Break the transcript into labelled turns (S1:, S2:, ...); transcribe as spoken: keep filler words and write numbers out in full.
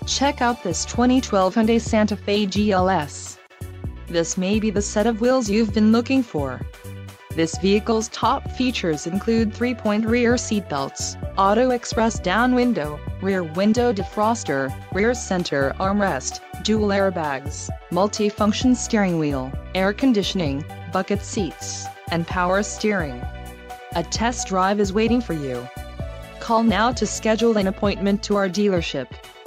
S1: Check out this twenty twelve Hyundai Santa Fe G L S. This may be the set of wheels you've been looking for. This vehicle's top features include three-point rear seatbelts, auto express down window, rear window defroster, rear center armrest, dual airbags, multi-function steering wheel, air conditioning, bucket seats, and power steering. A test drive is waiting for you. Call now to schedule an appointment to our dealership.